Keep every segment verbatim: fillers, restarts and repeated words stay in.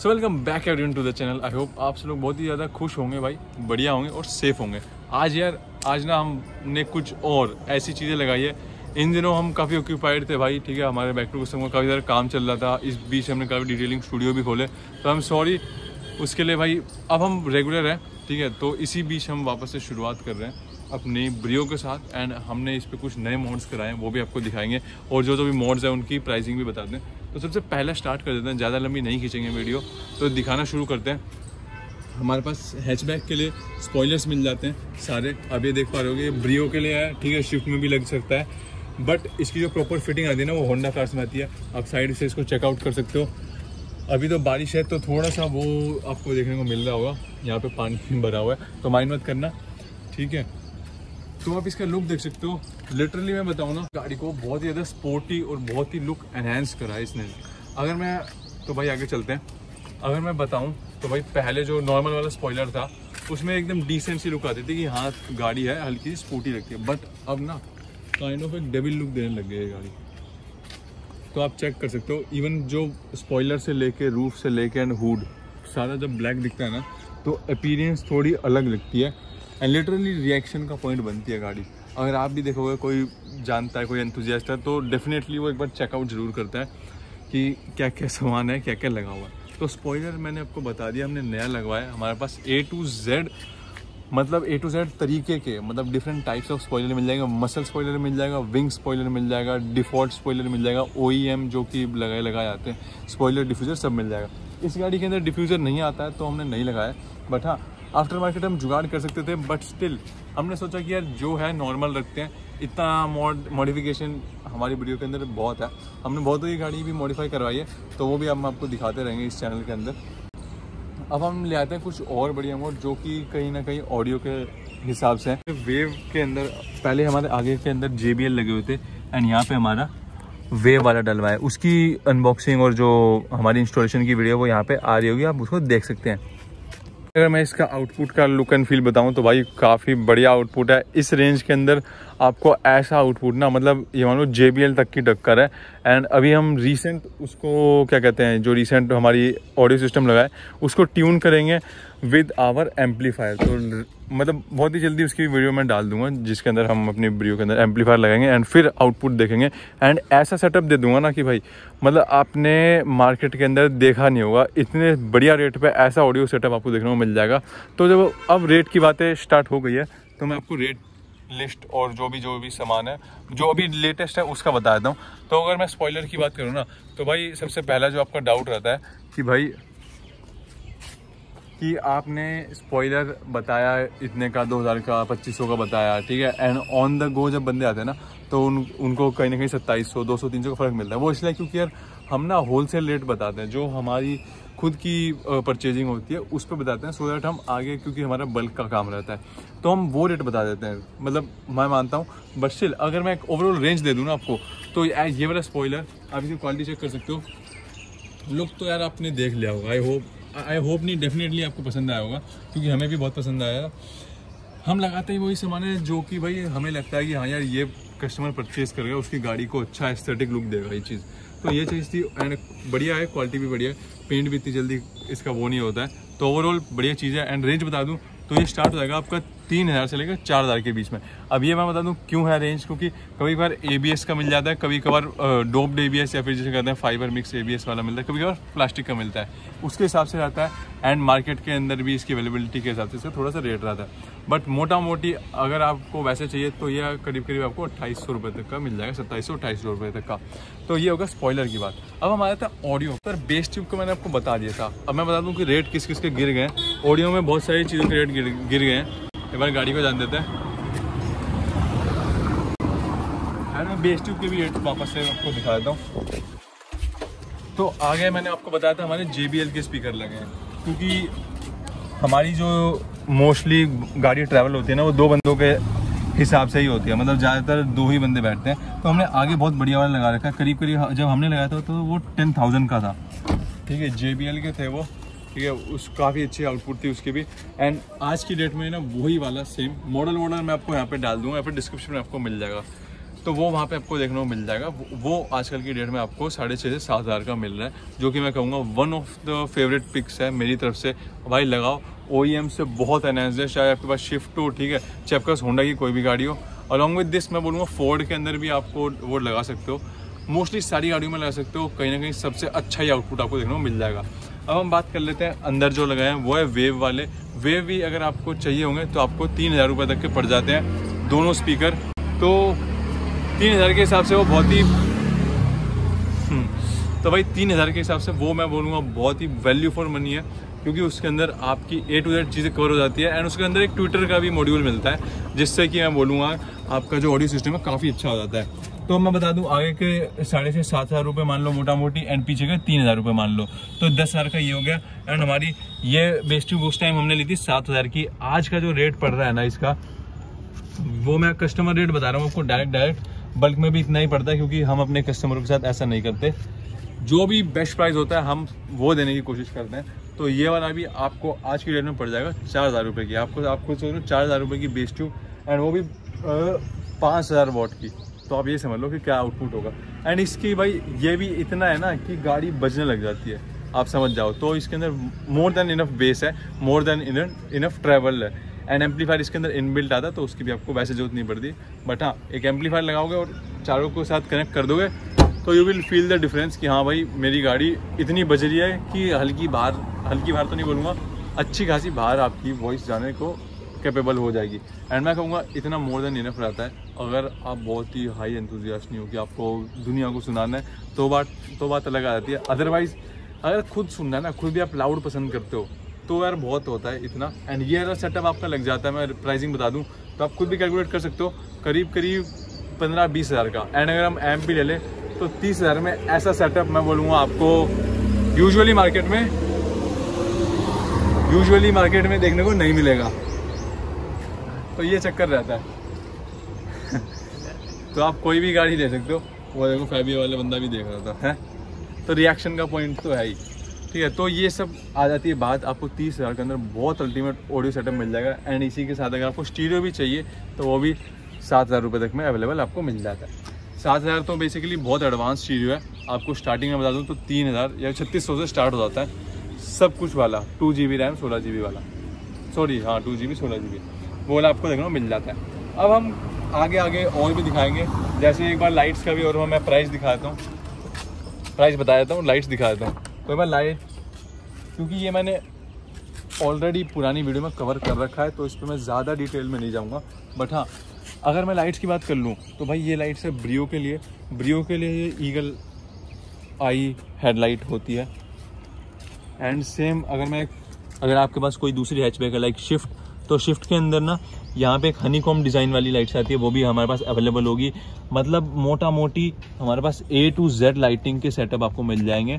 So welcome back everyone to the channel. I hope आप सब लोग बहुत ही ज़्यादा खुश होंगे भाई, बढ़िया होंगे और सेफ होंगे। आज यार आज ना हमने कुछ और ऐसी चीज़ें लगाई है। इन दिनों हम काफ़ी ऑक्यूपाइड थे भाई, ठीक है, हमारे बैक टू कस्टम का काफ़ी ज़्यादा काम चल रहा था। इस बीच हमने काफ़ी डिटेलिंग स्टूडियो भी खोले, तो आई एम सॉरी उसके लिए भाई। अब हम रेगुलर हैं, ठीक है, तो इसी बीच हम वापस से शुरुआत कर रहे हैं अपनी ब्रियो के साथ। एंड हमने इस पर कुछ नए मोड्स कराए हैं, वो भी आपको दिखाएंगे, और जो जो भी मोड्स हैं उनकी प्राइसिंग भी बता दें। तो सबसे पहले स्टार्ट कर देते हैं, ज़्यादा लंबी नहीं खींचेंगे वीडियो, तो दिखाना शुरू करते हैं। हमारे पास हैचबैक के लिए स्पॉयलर्स मिल जाते हैं सारे। अब ये देख पा रहे होगे, ये ब्रियो के लिए है, ठीक है, शिफ्ट में भी लग सकता है, बट इसकी जो प्रॉपर फिटिंग आती है ना वो होंडा कार्स में आती है। आप साइड से इसको चेकआउट कर सकते हो। अभी तो बारिश है तो थोड़ा सा वो आपको देखने को मिल रहा होगा, यहाँ पे पानी भरा हुआ है, तो माइंड मत करना, ठीक है। तो आप इसका लुक देख सकते हो। लिटरली मैं बताऊँ ना, गाड़ी को बहुत ही ज़्यादा स्पोर्टी और बहुत ही लुक एनहेंस करा है इसने। अगर मैं तो भाई आगे चलते हैं। अगर मैं बताऊँ तो भाई पहले जो नॉर्मल वाला स्पॉइलर था उसमें एकदम डिसेंट सी लुक आती थी कि हाँ गाड़ी है, हल्की सी स्पोर्टी लगती है, बट अब ना काइंड ऑफ एक डेविल लुक देने लग गई है गाड़ी। तो आप चेक कर सकते हो, इवन जो स्पॉइलर से लेके रूफ से लेके एंड हुड सारा जब ब्लैक दिखता है ना, तो अपीयरेंस थोड़ी अलग लगती है एंड लिटरली रिएक्शन का पॉइंट बनती है गाड़ी। अगर आप भी देखोगे, कोई जानता है, कोई एंथुजियास्ट है, तो डेफिनेटली वो एक बार चेकआउट ज़रूर करता है कि क्या क्या सामान है, क्या क्या लगा हुआ है। तो स्पॉइलर मैंने आपको बता दिया, हमने नया लगवाया। हमारे पास ए टू जेड मतलब ए टू जेड तरीके के, मतलब डिफरेंट टाइप्स ऑफ स्पॉइलर मिल जाएगा। मसल स्पॉइलर मिल जाएगा, विंग स्पॉइलर मिल जाएगा, डिफ़ॉल्ट स्पॉइलर मिल जाएगा, ओ ई एम जो कि लगाए लगाए आते हैं, स्पॉइलर डिफ्यूज़र सब मिल जाएगा। इस गाड़ी के अंदर डिफ्यूज़र नहीं आता है तो हमने नहीं लगाया, बट हाँ आफ्टर मार्केट हम जुगाड़ कर सकते थे, बट स्टिल हमने सोचा कि यार जो है नॉर्मल रखते हैं। इतना मॉड मॉडिफिकेशन हमारी वीडियो के अंदर बहुत है, हमने बहुत ही गाड़ी भी मॉडिफाई करवाई है, तो वो भी हम आपको दिखाते रहेंगे इस चैनल के अंदर। अब हम ले आते हैं कुछ और बढ़िया मोड जो कि कहीं ना कहीं ऑडियो के हिसाब से है। वेव के अंदर पहले हमारे आगे के अंदर जे बी एल लगे हुए थे एंड यहाँ पे हमारा वेव वाला डलवा है। उसकी अनबॉक्सिंग और जो हमारी इंस्टॉलेशन की वीडियो वो यहाँ पे आ रही होगी, आप उसको देख सकते हैं। अगर मैं इसका आउटपुट का लुक एंड फील बताऊं तो भाई काफ़ी बढ़िया आउटपुट है। इस रेंज के अंदर आपको ऐसा आउटपुट ना, मतलब ये मान लो जे बी एल तक की टक्कर है। एंड अभी हम रीसेंट उसको क्या कहते हैं, जो रीसेंट हमारी ऑडियो सिस्टम लगा है उसको ट्यून करेंगे विद आवर एम्पलीफायर। तो मतलब बहुत ही जल्दी उसकी वीडियो मैं डाल दूंगा जिसके अंदर हम अपनी वीडियो के अंदर एम्पलीफायर लगाएंगे एंड फिर आउटपुट देखेंगे। एंड ऐसा सेटअप दे दूंगा ना कि भाई मतलब आपने मार्केट के अंदर देखा नहीं होगा, इतने बढ़िया रेट पे ऐसा ऑडियो सेटअप आपको देखने को मिल जाएगा। तो जब अब रेट की बातें स्टार्ट हो गई है तो मैं आपको रेट लिस्ट और जो भी जो भी सामान है, जो अभी लेटेस्ट है, उसका बता देता हूँ। तो अगर मैं स्पॉइलर की बात करूँ ना, तो भाई सबसे पहला जो आपका डाउट रहता है कि भाई कि आपने स्पॉइलर बताया इतने का, दो हज़ार का, पच्चीस सौ का बताया, ठीक है, एंड ऑन द गो जब बंदे आते हैं ना तो उन उनको कहीं ना कहीं सत्ताईस सौ, दो सौ, तीन सौ का फ़र्क मिलता है। वो इसलिए क्योंकि यार हम ना होलसेल रेट बताते हैं, जो हमारी खुद की परचेजिंग होती है उस पर बताते हैं, सो दैट हम आगे, क्योंकि हमारा बल्क का काम रहता है तो हम वो रेट बता देते हैं। मतलब मैं मानता हूँ, बट स्टिल अगर मैं एक ओवरऑल रेंज दे दूँ ना आपको, तो ये वाला स्पॉइलर आप इसकी क्वालिटी चेक कर सकते हो। लुक तो यार आपने देख लिया होगा, आई होप आई होप नहीं डेफिनेटली आपको पसंद आया होगा, क्योंकि हमें भी बहुत पसंद आया। हम लगाते ही वही सामान है जो कि भाई हमें लगता है कि हाँ यार ये कस्टमर परचेज करेगा, उसकी गाड़ी को अच्छा एस्थेटिक लुक देगा ये चीज़। तो ये चीज़ थी एंड बढ़िया है, क्वालिटी भी बढ़िया है, पेंट भी इतनी जल्दी इसका वो नहीं होता है, तो ओवरऑल बढ़िया चीज़ है। एंड रेंज बता दूँ तो ये स्टार्ट हो जाएगा आपका तीन हज़ार से लेकर चार हज़ार के बीच में। अब ये मैं बता दूं क्यों है रेंज, क्योंकि कभी कभार ए बी एस का मिल जाता है, कभी कभार डोप्ड ए बी एस या फिर जिसे कहते हैं fibre mix A B S वाला मिलता है, कभी कभार प्लास्टिक का मिलता है, उसके हिसाब से रहता है। एंड मार्केट के अंदर भी इसकी अवेलेबिलिटी के हिसाब से इसका थोड़ा सा रेट रहता है, बट मोटा मोटी अगर आपको वैसे चाहिए तो ये करीब करीब आपको अट्ठाईस सौ रुपये तक का मिल जाएगा, सत्ताईस सौ अट्ठाईस सौ रुपये तक का। तो ये होगा स्पॉइलर की बात। अब हमारा था ऑडियो पर। बेस ट्यूब को मैंने आपको बता दिया था, अब मैं बता दूँ कि रेट किस किस के गिर गए। ऑडियो में बहुत सारी चीज़ों के रेट गिर गिर गए हैं। एक बार गाड़ी को जान देते हैं, है ना, बेस ट्यूब के भी रेट वापस से आपको दिखा देता हूँ। तो आगे मैंने आपको बताया था हमारे जे बी एल के स्पीकर लगे हैं, क्योंकि हमारी जो मोस्टली गाड़ी ट्रैवल होती है ना वो दो बंदों के हिसाब से ही होती है, मतलब ज़्यादातर दो ही बंदे बैठते हैं। तो हमने आगे बहुत बढ़िया वाला लगा रखा है, करीब करीब जब हमने लगाया था तो वो टेन थाउजेंड का था, ठीक है, जे बी एल के थे वो, ठीक है, उस काफ़ी अच्छी आउटपुट थी उसकी भी। एंड आज की डेट में ना वही वाला सेम मॉडल मॉडल मैं आपको यहाँ पे डाल दूंगा या फिर डिस्क्रिप्शन में आपको मिल जाएगा। तो वो वहाँ पे आपको देखने को मिल जाएगा। वो, वो आजकल की डेट में आपको साढ़े छः से सात हज़ार का मिल रहा है, जो कि मैं कहूँगा one of the favourite picks है मेरी तरफ से। भाई लगाओ, ओ ई एम से बहुत एनहांस्ड है, चाहे आपके पास शिफ्ट हो, ठीक है, चाहे आपके पास होंडा की कोई भी गाड़ी हो। अलॉन्ग विद दिस मैं बोलूँगा फोर्ड के अंदर भी आपको वो लगा सकते हो, मोस्टली सारी गाड़ियों में लगा सकते हो, कहीं ना कहीं सबसे अच्छा ही आउटपुट आपको देखने को मिल जाएगा। अब हम बात कर लेते हैं अंदर जो लगाए हैं, वो है वेव वाले। वेव भी अगर आपको चाहिए होंगे तो आपको तीन हज़ार रुपये तक के पड़ जाते हैं दोनों स्पीकर। तो तीन हज़ार के हिसाब से वो बहुत ही तो भाई तीन हज़ार के हिसाब से वो मैं बोलूँगा बहुत ही वैल्यू फॉर मनी है, क्योंकि उसके अंदर आपकी ए टू जेड चीज़ें कवर हो जाती है। एंड उसके अंदर एक ट्विटर का भी मॉड्यूल मिलता है, जिससे कि मैं बोलूँगा आपका जो ऑडियो सिस्टम है काफ़ी अच्छा हो जाता है। तो मैं बता दूं, आगे के साढ़े से सात हज़ार रुपये मान लो मोटा मोटी, एंड पीछे के तीन हज़ार रुपये मान लो, तो दस हज़ार का ये हो गया। एंड हमारी ये बेस्ट उस टाइम हमने ली थी सात हज़ार की। आज का जो रेट पड़ रहा है ना इसका, वो मैं कस्टमर रेट बता रहा हूँ आपको, डायरेक्ट डायरेक्ट बल्क में भी इतना ही पड़ता है, क्योंकि हम अपने कस्टमरों के साथ ऐसा नहीं करते। जो भी बेस्ट प्राइस होता है हम वो देने की कोशिश करते हैं। तो ये वाला भी आपको आज की डेट में पड़ जाएगा चार हज़ार रुपये की। आपको आपको सोचो चार हज़ार रुपये की बेस्ट ट्यूब, एंड वो भी पाँच हज़ार वॉट की। तो आप ये समझ लो कि क्या आउटपुट होगा। एंड इसकी भाई ये भी इतना है ना कि गाड़ी बजने लग जाती है, आप समझ जाओ। तो इसके अंदर मोर देन इनफ बेस है, मोर देन इनफ ट्रैवल है। एंड एम्पलीफायर इसके अंदर इनबिल्ट आता है, तो उसकी भी आपको वैसे जरूरत नहीं पड़ती। बट हाँ, एक एम्पलीफायर लगाओगे और चारों को साथ कनेक्ट कर दोगे तो you will feel the difference कि हाँ भाई मेरी गाड़ी इतनी बज रही है कि हल्की बाहर हल्की बाहर तो नहीं बोलूँगा, अच्छी खासी बाहर आपकी वॉइस जाने को कैपेबल हो जाएगी। एंड मैं कहूँगा इतना मोर देन इनफ रहता है। अगर आप बहुत ही हाई एंथुजियास्ट नहीं हो कि आपको दुनिया को सुनाना है, तो बात तो बात अलग आ जाती है। अदरवाइज अगर खुद सुनना है ना, खुद भी आप लाउड पसंद करते हो, तो यार बहुत होता है इतना। एंड ये अगर सेटअप आपका लग जाता है, मैं प्राइसिंग बता दूँ तो आप खुद भी कैलकुलेट कर सकते हो, करीब करीब पंद्रह बीस हज़ार का। एंड अगर हम एम्प भी ले लें तो तीस हज़ार में ऐसा सेटअप मैं बोलूँगा आपको यूजुअली मार्केट में यूजुअली मार्केट में देखने को नहीं मिलेगा। तो ये चक्कर रहता है। तो आप कोई भी गाड़ी ले सकते हो। वो देखो फैबी वाले बंदा भी देख रहा था है, तो रिएक्शन का पॉइंट तो है ही, ठीक है। तो ये सब आ जाती है बात। आपको तीस हज़ार के अंदर बहुत अल्टीमेट ऑडियो सेटअप मिल जाएगा। एंड इसी के साथ अगर आपको स्टीरियो भी चाहिए तो वो भी सात हज़ार रुपये तक में अवेलेबल आपको मिल जाता है। सात हज़ार तो बेसिकली बहुत एडवांस स्टीरियो है। आपको स्टार्टिंग में बता दूँ तो तीन हज़ार या छत्तीस सौ से स्टार्ट हो जाता है सब कुछ वाला, टू जी बी रैम सोलह जी बी वाला, सॉरी हाँ टू जी बी सोलह जी बी वो वाला आपको देखने को मिल जाता है। अब हम आगे आगे और भी दिखाएंगे, जैसे एक बार लाइट्स का भी, और मैं प्राइस दिखाता हूँ, प्राइस बता देता हूँ, लाइट्स दिखा देता हूँ। तो मैं लाइट, क्योंकि ये मैंने ऑलरेडी पुरानी वीडियो में कवर कर रखा है, तो इस पर मैं ज़्यादा डिटेल में नहीं जाऊँगा। बट हाँ, अगर मैं लाइट्स की बात कर लूँ तो भाई ये लाइट्स है ब्रियो के लिए। ब्रियो के लिए ये ईगल आई हेडलाइट होती है। एंड सेम अगर मैं अगर आपके पास कोई दूसरी हैचबैक है लाइक शिफ्ट, तो शिफ्ट के अंदर ना यहाँ पे एक हनीकॉम डिज़ाइन वाली लाइट्स आती है, वो भी हमारे पास अवेलेबल होगी। मतलब मोटा मोटी हमारे पास ए टू जेड लाइटिंग के सेटअप आपको मिल जाएंगे।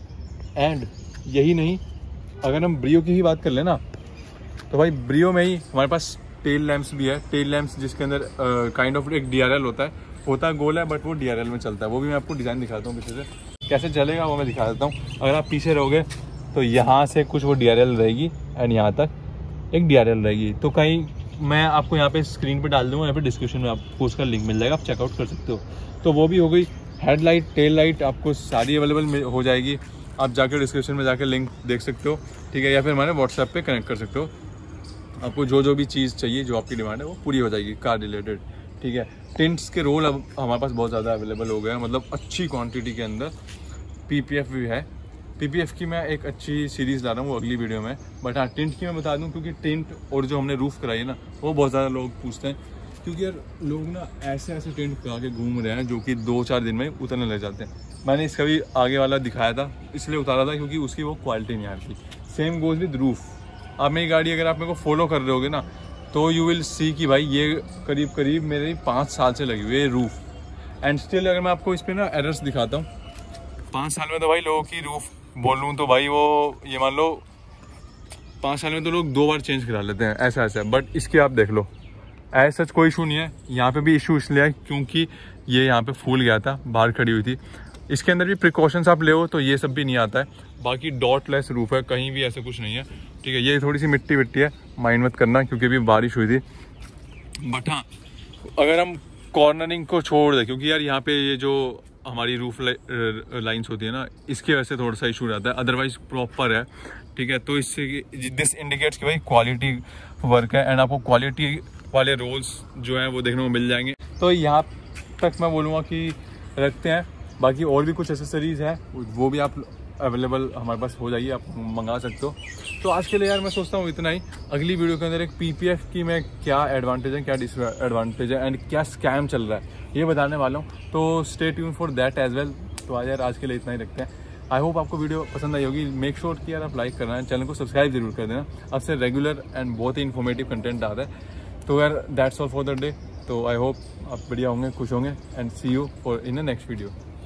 एंड यही नहीं, अगर हम ब्रियो की ही बात कर लेना तो भाई ब्रियो में ही हमारे पास टेल लैंप्स भी है। टेल लैंप्स जिसके अंदर काइंड ऑफ एक डी आर एल होता है, होता है गोल है बट वो डी आर एल में चलता है। वो भी मैं आपको डिज़ाइन दिखाता हूँ पीछे से कैसे चलेगा, वो मैं दिखा देता हूँ। अगर आप पीछे रहोगे तो यहाँ से कुछ वो डी आर एल रहेगी एंड यहाँ तक एक डी आर एल रहेगी। तो कहीं मैं आपको यहाँ पे स्क्रीन पे डाल दूँगा, यहाँ पे डिस्क्रिप्शन में आपको उसका लिंक मिल जाएगा, आप चेकआउट कर सकते हो। तो वो भी हो गई। हेडलाइट टेल लाइट आपको सारी अवेलेबल हो जाएगी। आप जाकर डिस्क्रिप्शन में जाकर लिंक देख सकते हो, ठीक है, या फिर हमारे व्हाट्सएप पे कनेक्ट कर सकते हो। आपको जो जो भी चीज़ चाहिए, जो आपकी डिमांड है, वो पूरी हो जाएगी कार रिलेटेड, ठीक है। टिंट्स के रोल अब हमारे पास बहुत ज़्यादा अवेलेबल हो गए हैं, मतलब अच्छी क्वांटिटी के अंदर। पीपीएफ भी है। पीपीएफ की मैं एक अच्छी सीरीज़ ला रहा हूँ वो अगली वीडियो में। बट हाँ, टिंट की मैं बता दूँ, क्योंकि टिंट और जो हमने रूफ़ कराई है ना, वो बहुत ज़्यादा लोग पूछते हैं, क्योंकि यार लोग ना ऐसे ऐसे टिंट करा के घूम रहे हैं जो कि दो चार दिन में उतरने लग जाते हैं। मैंने इसका भी आगे वाला दिखाया था, इसलिए उतारा था क्योंकि उसकी वो क्वालिटी नहीं आती। Same goes with roof. आप मेरी गाड़ी अगर आप मेरे को फॉलो कर रहे होगे ना, तो यू विल सी कि भाई ये करीब करीब मेरे पाँच साल से लगी हुई है रूफ़। एंड स्टिल अगर मैं आपको इस पर ना एरर्स दिखाता हूँ, पाँच साल में तो भाई लोगों की रूफ़ बोलूँ तो भाई वो ये मान लो पाँच साल में तो लोग दो बार चेंज करा लेते हैं, ऐसा ऐसा है। बट इसके आप देख लो, ऐसा सच कोई इशू नहीं है। यहाँ पे भी इशू इसलिए है क्योंकि ये यहाँ पे फूल गया था, बाहर खड़ी हुई थी। इसके अंदर भी प्रिकॉशंस आप ले हो तो ये सब भी नहीं आता है। बाकी डॉटलेस रूफ है, कहीं भी ऐसा कुछ नहीं है, ठीक है। ये थोड़ी सी मिट्टी मिट्टी है, माइंड मत करना क्योंकि अभी बारिश हुई थी। बट हाँ, अगर हम कॉर्नरिंग को छोड़ दे, क्योंकि यार यहाँ पे ये जो हमारी रूफ लाइंस होती है ना, इसकी वजह से थोड़ा सा इशू रहता है, अदरवाइज प्रॉपर है, ठीक है। तो इससे दिस इंडिकेट्स कि भाई क्वालिटी वर्क है, एंड आपको क्वालिटी वाले रोल्स जो हैं वो देखने को मिल जाएंगे। तो यहाँ तक मैं बोलूँगा कि रखते हैं, बाकी और भी कुछ एसेसरीज़ हैं वो भी आप अवेलेबल हमारे पास हो जाइए, आप मंगा सकते हो। तो आज के लिए यार मैं सोचता हूँ इतना ही। अगली वीडियो के अंदर एक पीपीएफ की मैं क्या एडवांटेज है, क्या डिसएडवांटेज है एंड क्या स्कैम चल रहा है ये बताने वाला हूँ, तो stay tune for that as well. तो आज यार आज के लिए इतना ही रखते हैं। आई होप आपको वीडियो पसंद आई होगी। मेक श्योर कि यार आप लाइक करना है, चैनल को सब्सक्राइब जरूर कर देना, आपसे रेगुलर एंड बहुत ही इन्फॉर्मेटिव कंटेंट आता है। तो यार that's all for the day. तो आई होप आप बढ़िया होंगे, खुश होंगे, and see you for in the next video.